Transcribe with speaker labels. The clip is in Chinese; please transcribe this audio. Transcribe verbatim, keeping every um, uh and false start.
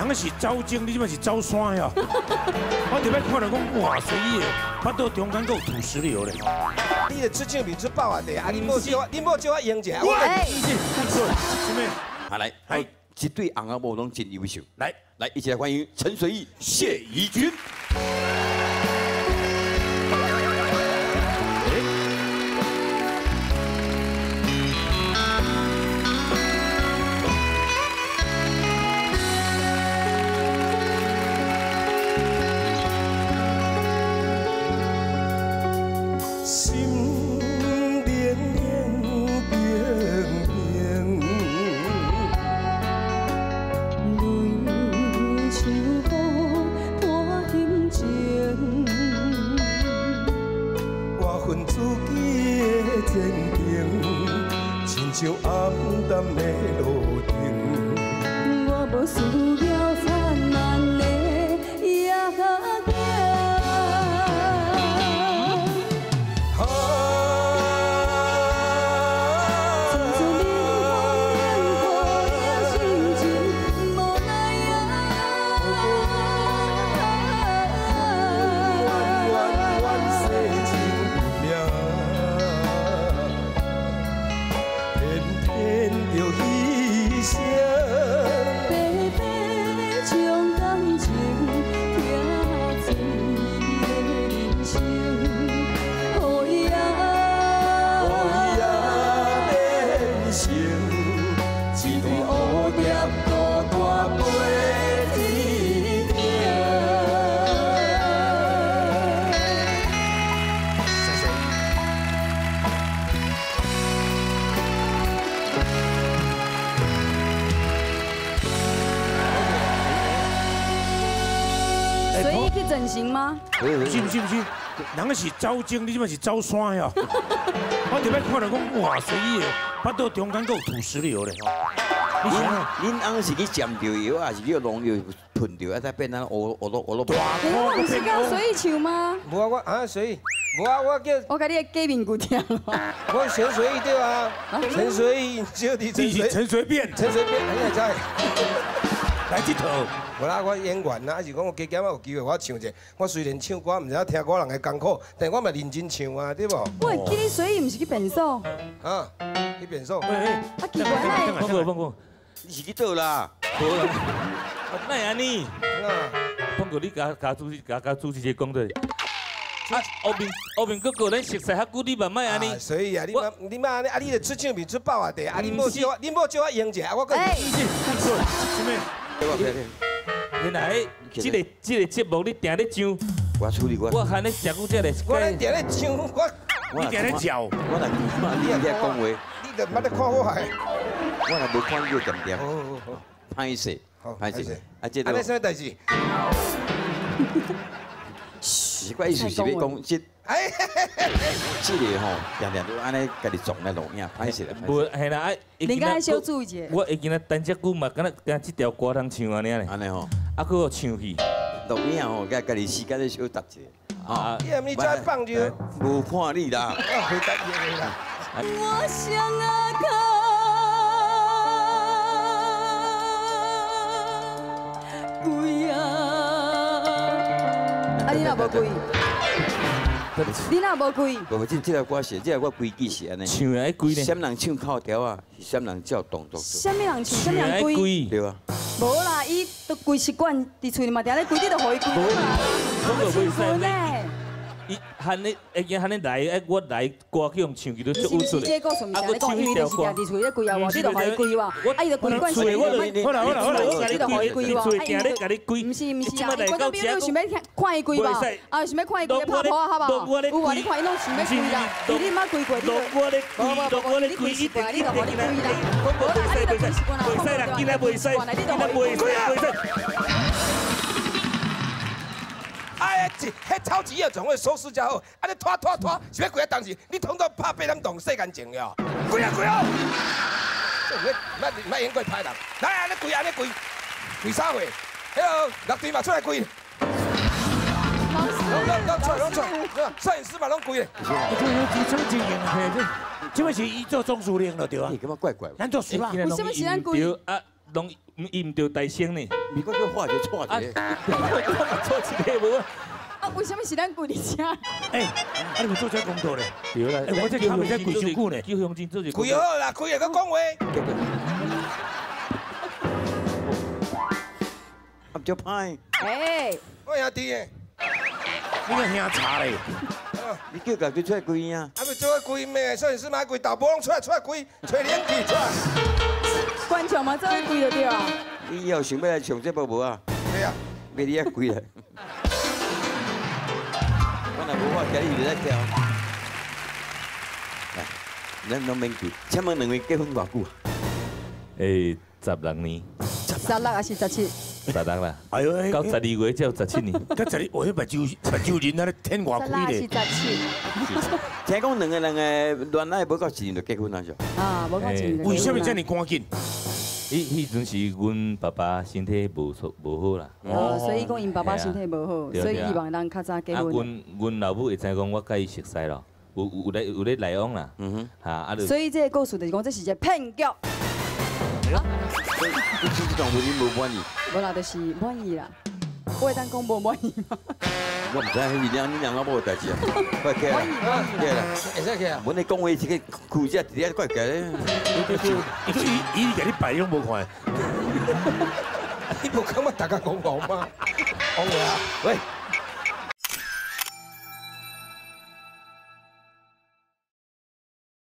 Speaker 1: 人是走精，你即摆是走山呀！我特别看到讲哇，随意的，巴肚中间还有土石流咧。
Speaker 2: 你的出场面出爆啊！地啊，你莫叫我，你莫叫我赢者。
Speaker 1: 我哎，什么？
Speaker 3: 好来，哎，一对红阿婆拢真优秀。
Speaker 1: 来
Speaker 3: 来，一起来欢迎陈水义、谢怡君。
Speaker 2: 像暗淡的路灯，
Speaker 4: 我无需要灿烂的夜景。从此你我的心情无奈
Speaker 2: 冤冤世情命。 着牺牲，白白将感情拼出的人生，予伊啊，予伊啊变成一对蝴蝶孤单飞天庭。谢谢。
Speaker 4: 所以去整形吗？
Speaker 1: 不是不是不是，人是走精，你即摆是走山呀！我特别看到讲哇，随意的，巴肚中间还有土石流咧。你想啊，
Speaker 3: 恁翁是去沾着药，还是你弄药喷着，啊再变咱我我都我都。
Speaker 1: 大
Speaker 4: 你我不是跟随意唱吗？
Speaker 2: 无啊，我啊随意，无啊，我叫
Speaker 4: 我甲你的假面骨听了。
Speaker 2: 我陈随意对啊，陈随意就你陈
Speaker 1: 你是
Speaker 2: 随
Speaker 1: 陈随便，
Speaker 2: 陈随便，你也知。
Speaker 1: 来这套。
Speaker 2: 无啦，我演员啦，还是讲我加减啊有机会我唱者。我虽然唱歌，毋知影听歌人的艰苦，但我嘛认真唱啊，对无？
Speaker 4: 我会记你所以毋是去变数。
Speaker 2: 啊，去变数。
Speaker 1: 喂喂，
Speaker 4: 啊奇怪嘞，
Speaker 1: 放过放过，
Speaker 3: 你是去倒啦？
Speaker 1: 无啦，哪会安尼？
Speaker 2: 啊，
Speaker 1: 放过你甲甲主持甲甲主持人讲对。啊，后面后面哥哥咱熟悉较久，你慢慢安尼。
Speaker 2: 所以啊，你嘛你嘛安尼啊，你的出场面出爆啊地啊，你莫叫我，你莫叫我赢者，我讲。
Speaker 4: 哎，
Speaker 1: 什么？原来这个这个节目你定咧上，
Speaker 3: 我处理我。
Speaker 1: 我喊你食久才来。
Speaker 2: 我咧定咧唱，我
Speaker 1: 你定咧叫。
Speaker 3: 我若你你讲话，
Speaker 2: 你就捌咧看我係。
Speaker 3: 我若無看你点点，
Speaker 2: 好好好，
Speaker 3: 歹勢，歹勢。啊，這
Speaker 2: 安尼什麼代志？
Speaker 3: 奇怪意思是要講即。 哎，这个吼，常常都安尼家己撞来录影，歹势啦。
Speaker 1: 无系啦，
Speaker 4: 你敢小注意者？
Speaker 1: 我会记得单只久嘛，敢若敢这条歌通唱安尼咧。
Speaker 3: 安尼吼，
Speaker 1: 啊，佮有唱戏。
Speaker 3: 录影吼，甲家己时間咧小搭者。
Speaker 2: 啊，你你再放就。
Speaker 3: 无看你啦。
Speaker 2: 我回答你啦。
Speaker 4: 我想啊靠，贵啊！啊，你若无贵？ 你哪无贵？
Speaker 3: 无无，这这条歌是，这条歌规矩是安尼。
Speaker 1: 唱爱贵呢？
Speaker 3: 什人唱口条啊？是什人照动作做？
Speaker 4: 什么人唱？什么人贵？
Speaker 3: 对啊。
Speaker 4: 无啦，伊都规习惯伫厝里嘛，定咧规日都互伊规嘛。
Speaker 1: 我袂使
Speaker 4: 呢。
Speaker 1: 伊喊你，会惊喊你来，哎，我来歌去用唱起都做有出
Speaker 4: 来。啊，我唱伊就是家己厝咧贵啊，我你就互伊贵哇。啊，伊就规惯性。
Speaker 1: 好啦好啦好啦，我
Speaker 4: 你就互伊贵哇。
Speaker 1: 厝定咧家己贵。
Speaker 4: 毋是毋是啊，我都比如想要看伊贵吧，啊，想要看伊贵拍拖好不好？有啊，你看伊拢想要贵啦，你妈贵贵，你
Speaker 1: 我咧贵，我咧贵，一定一定一定。我我袂使袂使，袂使啦，今仔袂使，今仔袂使袂使。
Speaker 2: 哎，这迄超级夜总会收视较好，啊你拖拖拖，是要几啊当时，你统统拍八点档世间情了，贵啊贵啊！你莫莫演过歹人，来安尼贵安尼贵，贵啥货？迄个乐队嘛出来贵，拢拢拢出来拢出来，摄影师嘛拢贵嘞。
Speaker 1: 这这这这演啊，这这位是伊做总司令了对啊？
Speaker 3: 你感觉怪怪？
Speaker 1: 咱做司令，
Speaker 4: 为什么是咱贵？
Speaker 1: 啊，拢
Speaker 5: 伊唔着大声呢。
Speaker 3: 美国叫化学错
Speaker 5: 啊，
Speaker 3: 节，
Speaker 5: 错一个无。
Speaker 4: 啊，为什么是咱跪伫遮？
Speaker 1: 哎，啊你们做这工作咧？
Speaker 5: 对啦，
Speaker 1: 哎，我这他们在跪伤久呢。
Speaker 5: 叫乡亲做一。
Speaker 2: 跪好啦，跪下个讲话。
Speaker 3: 合作派。
Speaker 4: 哎，
Speaker 2: 我兄弟诶，
Speaker 1: 你个兄查咧？
Speaker 3: 你叫家己出来跪啊？
Speaker 2: 啊，要做个跪咩？摄影师嘛跪，导播拢出来出来跪，吹冷气出来。
Speaker 4: 观众嘛做伙跪就对啊。
Speaker 3: 你以后想要来上节目无啊？
Speaker 2: 对啊，
Speaker 3: 要你遐跪来。我若无法今日就来跳。来，咱拢免跪。请问两位结婚偌久啊？
Speaker 5: 诶，十六年。
Speaker 4: 十六还是十七？
Speaker 5: 十六啦。
Speaker 1: 哎呦，
Speaker 5: 到十二月才有十七年。
Speaker 1: 到十二，我迄目睭目睭人那咧天外
Speaker 4: 十
Speaker 1: 开咧。
Speaker 4: 六是十七。
Speaker 3: 听讲两个人诶恋爱无到一年就结婚啊？是？
Speaker 4: 啊，无到一年。
Speaker 1: 为什么这么赶紧？
Speaker 5: 迄迄阵是阮爸爸身体无错无好啦。
Speaker 4: 哦，所以讲因爸爸身体无好，所以希望咱较早结婚。
Speaker 5: 啊，阮阮老母会知讲我甲伊熟悉咯，有有咧有咧来往啦。嗯哼。哈，啊就。
Speaker 4: 所以这个故事就是讲，这是一个骗局。
Speaker 3: 所以你这段婚姻无满意？
Speaker 4: 无啦，就是满意啦。我会当讲无满意吗？
Speaker 3: 我唔知你两你两个无代志啊，快起来，起来，
Speaker 2: 会使起啊。
Speaker 3: 阮你讲话是个裤只伫遐怪怪咧。
Speaker 1: 伊伊伊甲你摆拢无看。
Speaker 2: 你无感觉大家讲讲吗？讲话啊，
Speaker 3: 喂。